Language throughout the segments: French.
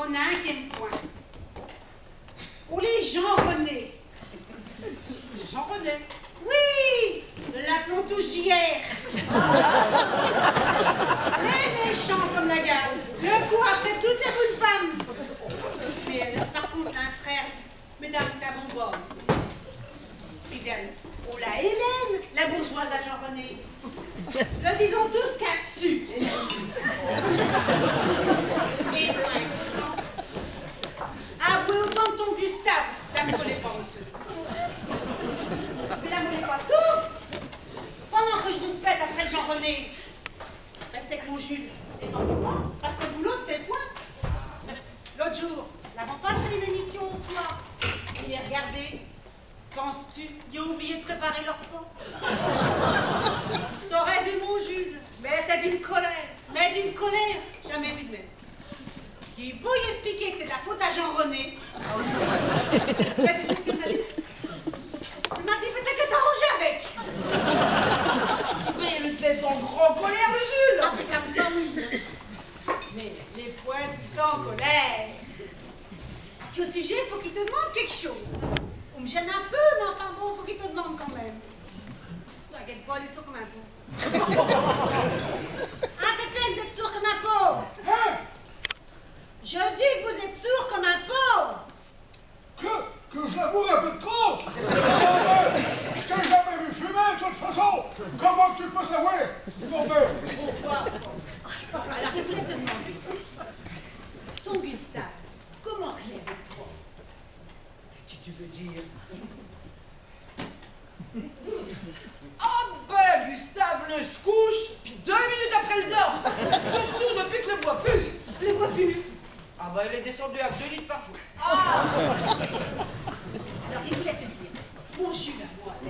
Mon 5e point. Où les Jean-René. Jean-René. Oui, de l'aplomb tous hier. Les méchants comme la garde. Le coup après toutes les bonnes femmes. Mais par contre, un frère, mesdames, t'as bon bord. Fidèle. Oh la Hélène, la bourgeoise à Jean-René. Le disons tous qu'a su. Et avouez autant de ton Gustave, dame sur les pentes. Mais là, vous pas tout. Pendant que je vous pète après le Jean-René, restez avec mon Jules. Et tant pis moi, parce que le boulot se fait le point. L'autre jour, l'avant passé une émission au soir. Il les regardé. Penses-tu, ils ont oublié de préparer leur plan? T'aurais vu mon Jules, mais t'as d'une colère, jamais vu de même. Il est beau y expliquer que t'es de la faute à Jean-René. Mais tu sais ce qu'il m'a dit? Il m'a dit peut-être que t'arrangeais avec. Mais il était en grand colère, le Jules. Ah, putain, me semble. Mais les points tout le temps en colère. Tu au sujet, il faut qu'il te demande quelque chose. On me gêne un peu, mais enfin bon, faut qu'il te demande quand même. T'inquiète pas, il est sourd comme un pot. Ah, Pépé, vous êtes sourd comme un pot. Hein? Je dis que vous êtes sourd comme un pot. Que je l'amour un peu de trop. Je t'ai jamais vu fumer, de toute façon. Comment tu peux savoir? Bordel. Pourquoi? Alors, je voulais te demander. Ton Gustave, comment Claire est trop? Tu veux dire? Oh ben, Gustave le se couche, puis 2 minutes après le dort. Surtout depuis que le bois pue. Le bois pue. Ah ben, il est descendu à 2 litres par jour. Ah. Alors, il voulait te dire, mon Jules à moi.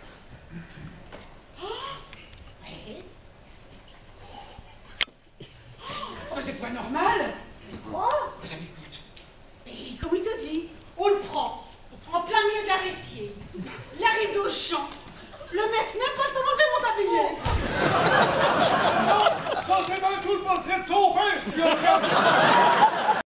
Ouais. Mais c'est pas normal. Tu crois? Mais comme il te dit, on le prend, en plein milieu de la Ressier. Il arrive d'Auchan. Le mess même pas le temps d'enlever mon tablier. Ça c'est même tout le portrait de son père, tu l'entends?